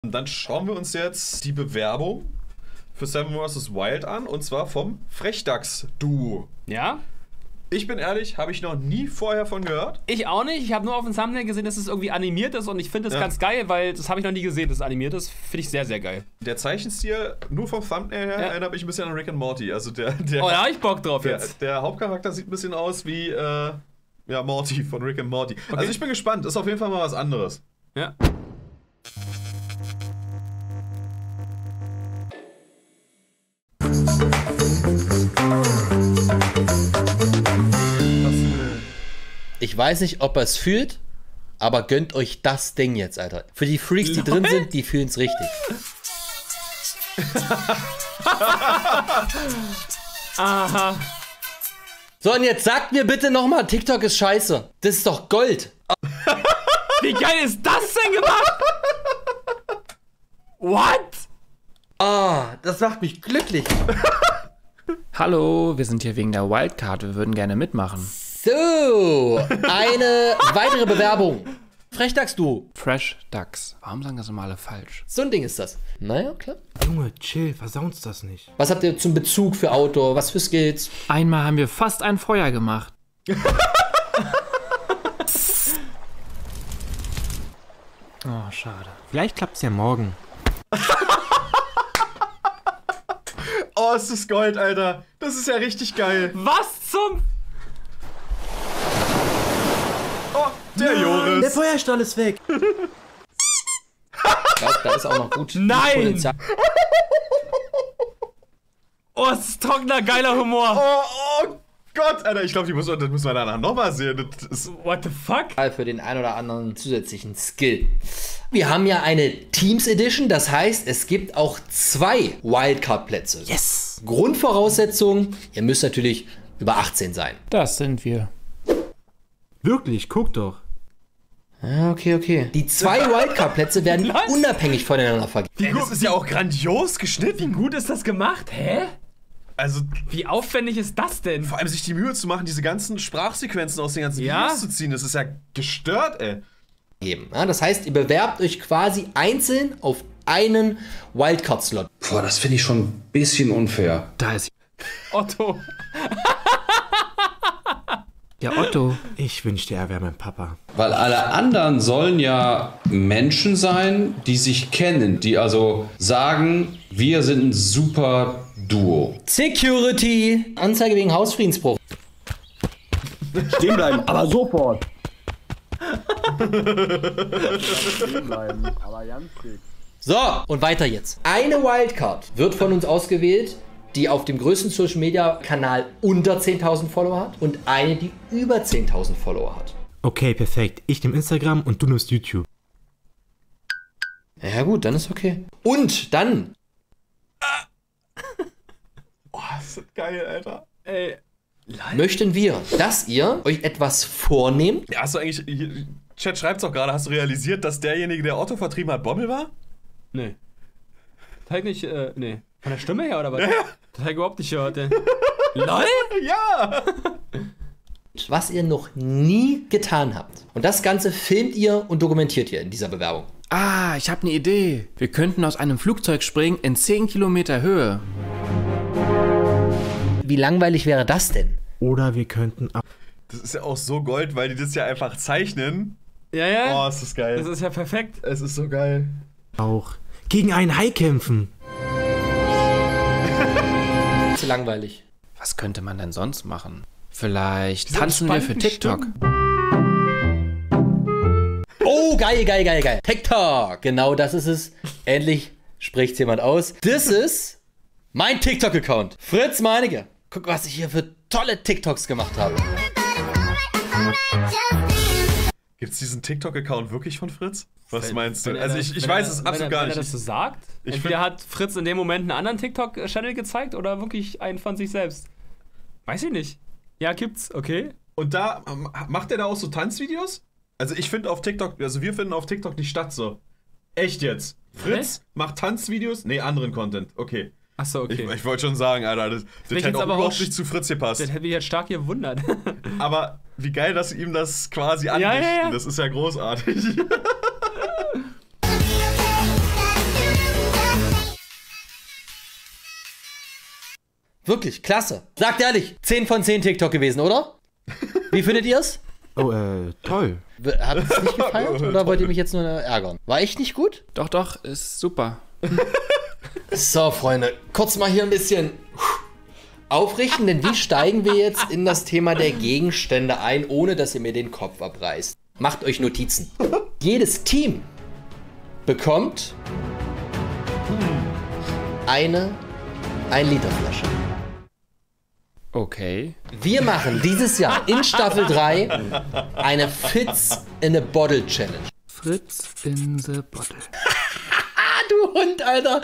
Und dann schauen wir uns jetzt die Bewerbung für Seven vs. Wild an, und zwar vom Frechdachs-Duo. Ja? Ich bin ehrlich, habe ich noch nie vorher von gehört. Ich auch nicht. Ich habe nur auf dem Thumbnail gesehen, dass es irgendwie animiert ist und ich finde das ganz geil, weil das habe ich noch nie gesehen, dass es animiert ist. Finde ich sehr, sehr geil. Der Zeichenstil, nur vom Thumbnail her, erinnert mich ein bisschen an Rick and Morty. Also der oh, da habe ich Bock drauf jetzt. Der Hauptcharakter sieht ein bisschen aus wie Morty von Rick and Morty. Okay. Also ich bin gespannt. Ist auf jeden Fall mal was anderes. Ja. Ich weiß nicht, ob er es fühlt, aber gönnt euch das Ding jetzt, Alter. Für die Freaks, die drin sind, die fühlen es richtig. Aha. So, und jetzt sagt mir bitte nochmal, TikTok ist scheiße. Das ist doch Gold. Wie geil ist das denn gemacht? What? Ah, das macht mich glücklich. Hallo, wir sind hier wegen der Wildcard. Wir würden gerne mitmachen. So, eine weitere Bewerbung. Frechdachs-Duo. Fresh Ducks. Warum sagen das immer alle falsch? So ein Ding ist das. Naja, klar. Junge, chill, versau uns das nicht. Was habt ihr zum Bezug für Outdoor? Was für Skills? Einmal haben wir fast ein Feuer gemacht. Oh, schade. Vielleicht klappt's ja morgen. Oh, ist das Gold, Alter. Das ist ja richtig geil. Was zum... Oh, der Joris. Der Feuerstahl ist weg. Ich glaube, da ist auch noch gut Nein! Potenzial. Oh, es ist trockener, geiler Humor. Oh Gott, Alter. Ich glaube, das müssen wir danach nochmal sehen. Das ist What the fuck? Für den ein oder anderen zusätzlichen Skill. Wir haben ja eine Teams Edition, das heißt, es gibt auch 2 Wildcard-Plätze. Yes. Grundvoraussetzung, ihr müsst natürlich über 18 sein. Das sind wir. Wirklich, guck doch. Ah, okay. Die 2 Wildcard-Plätze werden unabhängig voneinander vergeben. das ist ja auch grandios geschnitten. Wie gut ist das gemacht? Hä? Also, Wie aufwendig ist das denn? vor allem sich die Mühe zu machen, diese ganzen Sprachsequenzen aus den ganzen Videos zu ziehen, das ist ja gestört, ey. Ja, das heißt, ihr bewerbt euch quasi einzeln auf einen Wildcard-Slot. Boah, das finde ich schon ein bisschen unfair. Da ist... Otto. Ja, Otto. Ich wünschte, er wäre mein Papa. Weil alle anderen sollen ja Menschen sein, die sich kennen, die also sagen, wir sind ein super Duo. Security! Anzeige wegen Hausfriedensbruch. Stehen bleiben, aber sofort. So, und weiter jetzt. Eine Wildcard wird von uns ausgewählt, die auf dem größten Social Media Kanal unter 10.000 Follower hat und eine, die über 10.000 Follower hat. Okay, perfekt. Ich nehme Instagram und du nimmst YouTube. Ja gut, dann ist okay. Und dann... Oh, ist das geil, Alter. Ey. möchten wir, dass ihr euch etwas vornehmt. Ja, hast du eigentlich... Chat schreibt's auch gerade, hast du realisiert, dass derjenige, der Otto vertrieben hat, Bommel war? Nee. Das hab ich nicht, nee. Von der Stimme her oder was? Ja. Das hab ich überhaupt nicht gehört, ey. LOL? Ja! Was ihr noch nie getan habt. Und das Ganze filmt ihr und dokumentiert ihr in dieser Bewerbung. Ah, ich habe eine Idee. Wir könnten aus einem Flugzeug springen in 10 Kilometer Höhe. Wie langweilig wäre das denn? Oder wir könnten... Das ist ja auch so Gold, weil die das ja einfach zeichnen. Ja, ja. Oh, ist das geil. Das ist ja perfekt. Es ist so geil. Auch gegen einen Hai kämpfen. Zu langweilig. Was könnte man denn sonst machen? Vielleicht tanzen wir für TikTok. Oh, geil, geil, geil, geil. TikTok. Genau das ist es. Endlich spricht jemand aus. Das ist mein TikTok-Account. Fritz Meinecke. Guck, was ich hier für tolle TikToks gemacht habe. Gibt's diesen TikTok-Account wirklich von Fritz? Was meinst du? Wenn Also er- ich wenn weiß er- es absolut wenn er, gar wenn nicht. er das so sagt? Ich Entweder find- hat Fritz in dem Moment einen anderen TikTok-Channel gezeigt oder wirklich einen von sich selbst. Weiß ich nicht. Ja, gibt's, okay. Und da, macht er da auch so Tanzvideos? Also ich finde auf TikTok, also wir finden auf TikTok nicht statt so. Echt jetzt? Fritz macht Tanzvideos? Nee, anderen Content. Okay. Achso, okay. Ich wollte schon sagen, Alter, das Mich hätte jetzt auch aber überhaupt auch- nicht zu Fritz gepasst. Das hätte mich jetzt stark gewundert. Aber wie geil, dass sie ihm das quasi anrichten. ja. Das ist ja großartig. Wirklich, klasse. Sagt ehrlich, 10 von 10 TikTok gewesen, oder? Wie findet ihr es? Oh, toll. Habt ihr es nicht gefeiert oder wollt ihr mich jetzt nur ärgern? War echt nicht gut? Doch, ist super. So, Freunde, kurz mal hier ein bisschen aufrichten, denn wie steigen wir jetzt in das Thema der Gegenstände ein, ohne dass ihr mir den Kopf abreißt? Macht euch Notizen. Jedes Team bekommt eine 1-Liter-Flasche. Okay. Wir machen dieses Jahr in Staffel 3 eine Fits in a Bottle Challenge. Fritz in the Bottle. Ah, du Hund, Alter!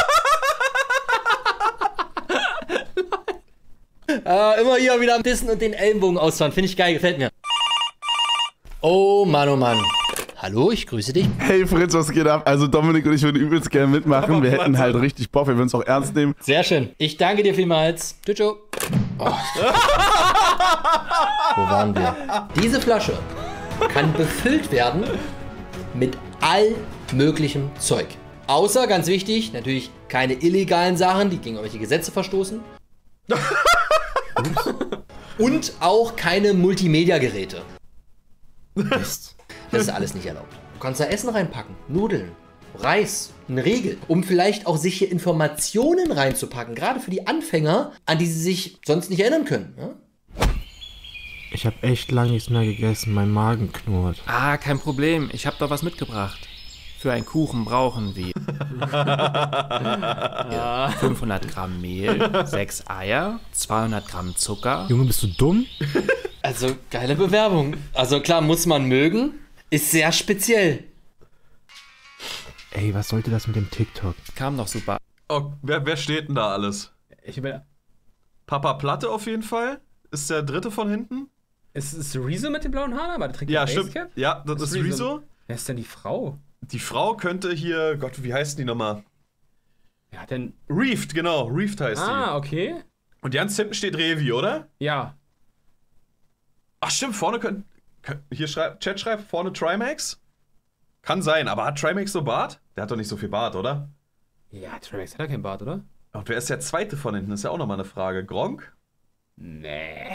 Immer hier wieder am Dissen und den Ellenbogen ausfahren. Finde ich geil, gefällt mir. Oh Mann, oh Mann. Hallo, ich grüße dich. Hey Fritz, was geht ab? Also Dominik und ich würden übelst gerne mitmachen. Wir hätten halt richtig Bock, wir würden es auch ernst nehmen. Sehr schön. Ich danke dir vielmals. Tschüss. Oh. Wo waren wir? Diese Flasche kann befüllt werden mit all möglichem Zeug. Außer, ganz wichtig, natürlich keine illegalen Sachen, die gegen irgendwelche Gesetze verstoßen. Und auch keine Multimedia-Geräte. Mist. Das ist alles nicht erlaubt. Du kannst da Essen reinpacken, Nudeln, Reis, einen Riegel, um vielleicht auch sich hier Informationen reinzupacken, gerade für die Anfänger, an die sie sich sonst nicht erinnern können. Ja? Ich habe echt lange nichts mehr gegessen, mein Magen knurrt. Ah, kein Problem. Ich habe doch was mitgebracht. Für einen Kuchen brauchen wir 500 Gramm Mehl, 6 Eier, 200 Gramm Zucker. Junge, bist du dumm? Also, geile Bewerbung. Also klar, muss man mögen. Ist sehr speziell. Ey, was sollte das mit dem TikTok? Kam doch super. Oh, wer steht denn da alles? Ich bin. Papa Platte auf jeden Fall. Ist der dritte von hinten? Ist es Rezo mit den blauen Haaren? Aber der trägt Ja, eine stimmt. Basecap? Ja, das ist Rezo. Wer ist denn die Frau? Die Frau könnte hier, Gott, wie heißt die nochmal? Wer hat denn. Reefed, genau. Reefed heißt Ah, okay. die. Und ganz hinten steht Revi, oder? Ja. Ach stimmt, vorne hier Chat schreibt vorne Trimax. Kann sein, aber hat Trimax so Bart? Der hat doch nicht so viel Bart, oder? Ja, Trax hat ja keinen Bart, oder? Und wer ist der zweite von hinten? Ist ja auch nochmal eine Frage. Gronk? Nee.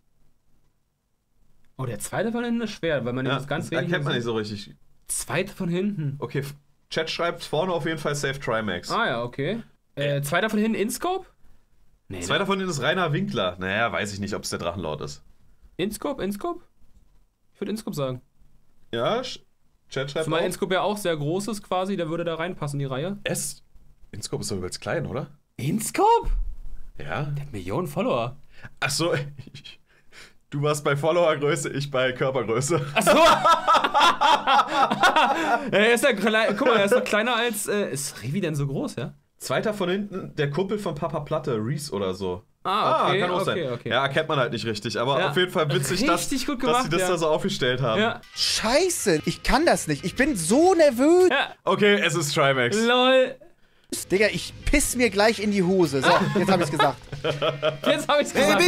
Oh, der zweite von hinten ist schwer, weil man ja, das ganz wenig. erkennt man nicht so richtig. Zweite von hinten. Okay, Chat schreibt vorne auf jeden Fall Safe Trimax. Ah ja, okay. Zweiter von hinten InScope? Nee. Zweiter von hinten ist Rainer Winkler. Naja, weiß ich nicht, ob es der Drachenlord ist. InScope? Ich würde InScope sagen. Ja, Chat schreibt Zumal auch. InScope ja auch sehr groß ist quasi, der würde da reinpassen, die Reihe. InScope ist doch übelst klein, oder? InScope? Ja. Der hat Millionen Follower. Achso, du warst bei Followergröße, ich bei Körpergröße. Achso! Er ist ja klein, guck mal, er ist doch kleiner als. Ist Revi denn so groß, ja? Zweiter von hinten, der Kumpel von Papa Platte, Reese oder so. Ah, okay, kann auch sein. okay. Ja, kennt man halt nicht richtig, aber Ja. auf jeden Fall witzig, dass Richtig gut sie gemacht, das ja. da so aufgestellt haben. Ja. Scheiße, ich kann das nicht. Ich bin so nervös. Ja. Okay, es ist Trimax. LOL. Digga, ich piss mir gleich in die Hose. So, jetzt hab ich's gesagt. Jetzt hab ich's gesagt.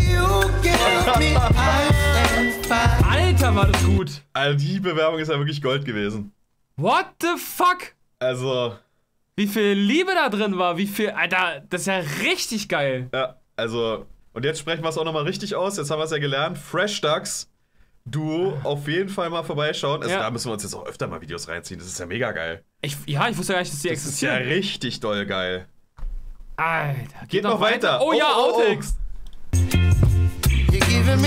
Alter, war das gut. Also die Bewerbung ist ja wirklich Gold gewesen. What the fuck? Also, Wie viel Liebe da drin war, wie viel. Alter, das ist ja richtig geil. ja, also. Und jetzt sprechen wir es auch nochmal richtig aus. Jetzt haben wir es ja gelernt. Fresh Ducks, du auf jeden Fall mal vorbeischauen. Also, Ja. da müssen wir uns jetzt auch öfter mal Videos reinziehen. Das ist ja mega geil. Ich wusste gar nicht, dass die Das ist ja existieren. richtig doll geil. Alter, Geht noch weiter. Oh, ja, Oh, oh, oh. Outtakes. Ich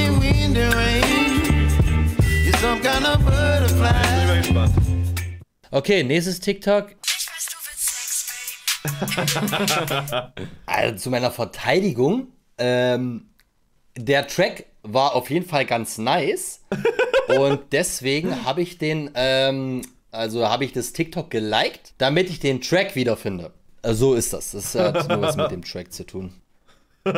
bin mal gespannt. Okay, nächstes TikTok. Also zu meiner Verteidigung, der Track war auf jeden Fall ganz nice und deswegen habe ich habe ich das TikTok geliked, damit ich den Track wiederfinde. So ist das. Das hat nur was mit dem Track zu tun. Lol,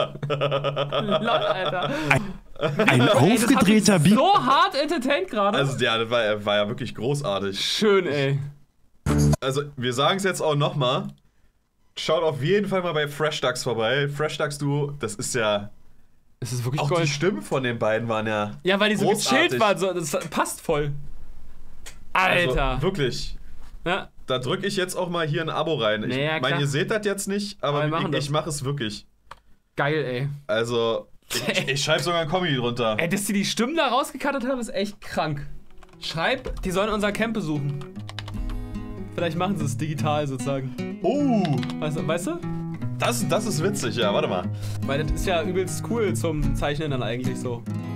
Alter. Ein aufgedrehter Beat. So hart entertained gerade. Also, ja, das war ja wirklich großartig. Schön, ey. Also, wir sagen es jetzt auch nochmal. Schaut auf jeden Fall mal bei Fresh Ducks vorbei. Fresh Ducks, das ist ja. Es ist wirklich Auch Gold. die Stimmen von den beiden waren ja. Ja, weil die so großartig. gechillt waren. So, das passt voll. Alter. Also, wirklich. Ja. Da drücke ich jetzt auch mal hier ein Abo rein. Ich Naja, meine, klar. ihr seht das jetzt nicht, aber wir machen das. ich mache es wirklich. Geil, ey. Also, ich schreibe sogar ein Comedy drunter. Ey, dass die Stimmen da rausgekattet haben, ist echt krank. Schreib, die sollen unser Camp besuchen. Vielleicht machen sie es digital sozusagen. Weißt du? Das ist witzig, ja, warte mal. Weil das ist ja übelst cool zum Zeichnen dann eigentlich so.